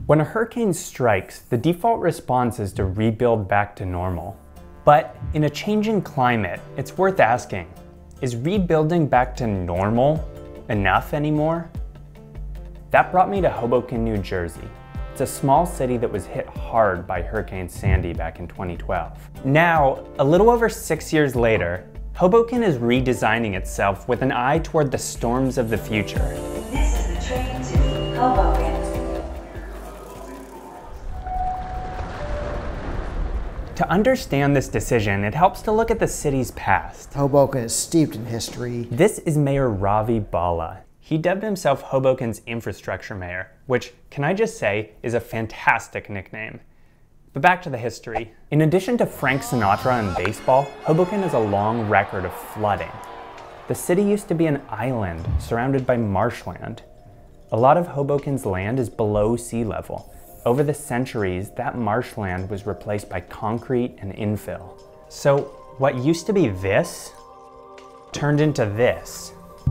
When a hurricane strikes, the default response is to rebuild back to normal. But in a changing climate, it's worth asking, is rebuilding back to normal enough anymore? That brought me to Hoboken, New Jersey. It's a small city that was hit hard by Hurricane Sandy back in 2012. Now, a little over 6 years later, Hoboken is redesigning itself with an eye toward the storms of the future. This is the train to Hoboken. To understand this decision, it helps to look at the city's past. Hoboken is steeped in history. This is Mayor Ravi Bhalla. He dubbed himself Hoboken's infrastructure mayor, which, can I just say, is a fantastic nickname. But back to the history. In addition to Frank Sinatra and baseball, Hoboken has a long record of flooding. The city used to be an island surrounded by marshland. A lot of Hoboken's land is below sea level. Over the centuries, that marshland was replaced by concrete and infill. So what used to be this turned into this.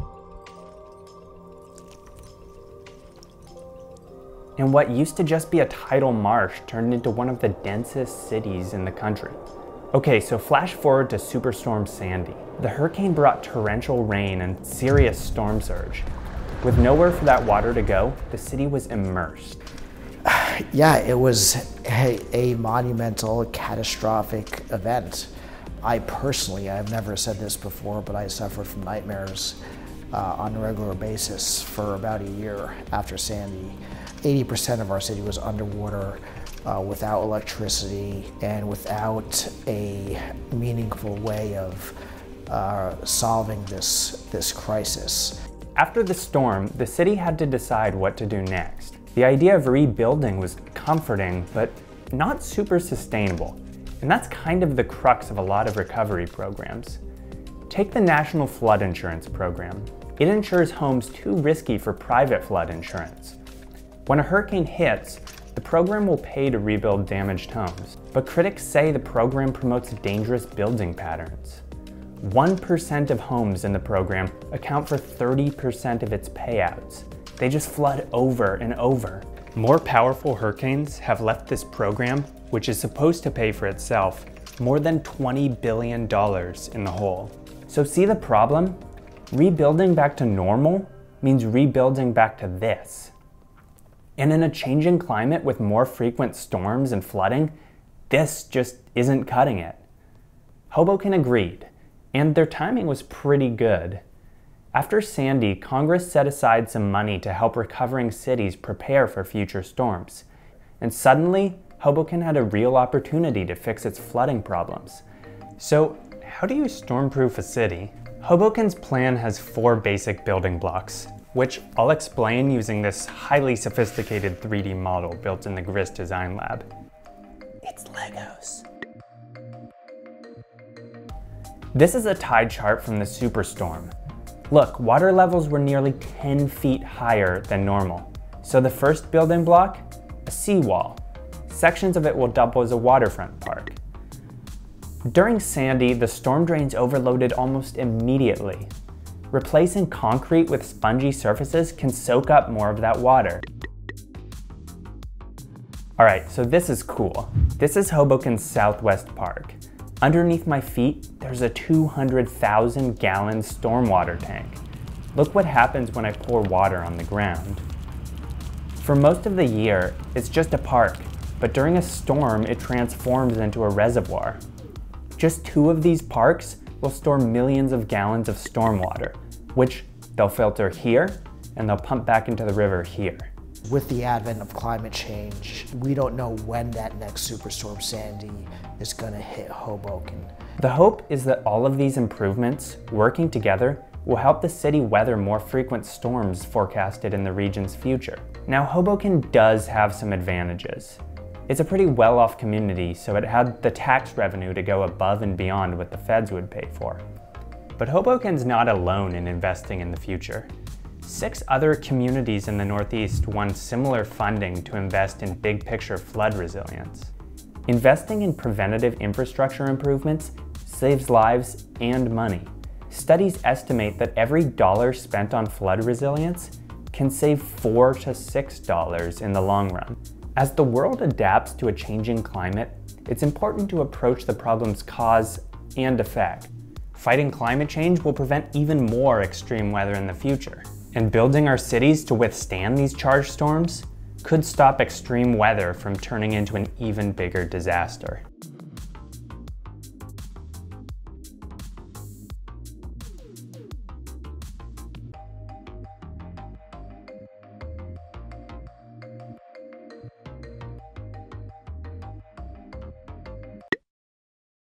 And what used to just be a tidal marsh turned into one of the densest cities in the country. Okay, so flash forward to Superstorm Sandy. The hurricane brought torrential rain and serious storm surge. With nowhere for that water to go, the city was immersed. Yeah, it was a monumental, catastrophic event. I've never said this before, but I suffered from nightmares on a regular basis for about a year after Sandy. 80% of our city was underwater, without electricity and without a meaningful way of solving this crisis. After the storm, the city had to decide what to do next. The idea of rebuilding was comforting, but not super sustainable. And that's kind of the crux of a lot of recovery programs. Take the National Flood Insurance Program. It insures homes too risky for private flood insurance. When a hurricane hits, the program will pay to rebuild damaged homes. But critics say the program promotes dangerous building patterns. 1% of homes in the program account for 30% of its payouts. They just flood over and over. More powerful hurricanes have left this program, which is supposed to pay for itself, more than $20 billion in the hole. So see the problem? Rebuilding back to normal means rebuilding back to this. And in a changing climate with more frequent storms and flooding, this just isn't cutting it. Hoboken agreed, and their timing was pretty good. After Sandy, Congress set aside some money to help recovering cities prepare for future storms. And suddenly, Hoboken had a real opportunity to fix its flooding problems. So, how do you stormproof a city? Hoboken's plan has 4 basic building blocks, which I'll explain using this highly sophisticated 3D model built in the Grist design lab. It's Legos. This is a tide chart from the superstorm. Look, water levels were nearly 10 feet higher than normal. So the first building block, a seawall. Sections of it will double as a waterfront park. During Sandy, the storm drains overloaded almost immediately. Replacing concrete with spongy surfaces can soak up more of that water. Alright, so this is cool. This is Hoboken's Southwest Park. Underneath my feet, there's a 200,000 gallon stormwater tank. Look what happens when I pour water on the ground. For most of the year, it's just a park, but during a storm, it transforms into a reservoir. Just 2 of these parks will store millions of gallons of stormwater, which they'll filter here, and they'll pump back into the river here. With the advent of climate change, we don't know when that next Superstorm Sandy is gonna hit Hoboken. The hope is that all of these improvements, working together, will help the city weather more frequent storms forecasted in the region's future. Now, Hoboken does have some advantages. It's a pretty well-off community, so it had the tax revenue to go above and beyond what the feds would pay for. But Hoboken's not alone in investing in the future. 6 other communities in the Northeast won similar funding to invest in big-picture flood resilience. Investing in preventative infrastructure improvements saves lives and money. Studies estimate that every dollar spent on flood resilience can save $4 to $6 in the long run. As the world adapts to a changing climate, it's important to approach the problem's cause and effect. Fighting climate change will prevent even more extreme weather in the future. And building our cities to withstand these charged storms could stop extreme weather from turning into an even bigger disaster.